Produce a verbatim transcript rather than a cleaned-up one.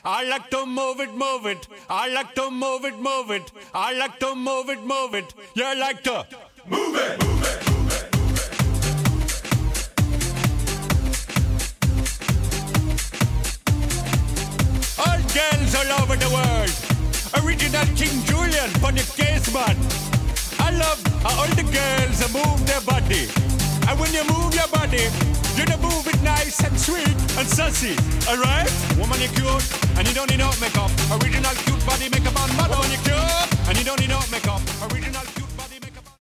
I like to move it, move it. I like to move it, move it. I like to move it, move it. You like to move it, move it, move it. All girls all over the world. Original King Julian for the case man. I love how all the girls move their body. And when you move your body, you don't move it nice and sweet and sassy, alright? Woman, you're cute, and you don't need no makeup. Original cute body makeup on mother. Woman, you're cute, and you don't need no makeup. Original cute.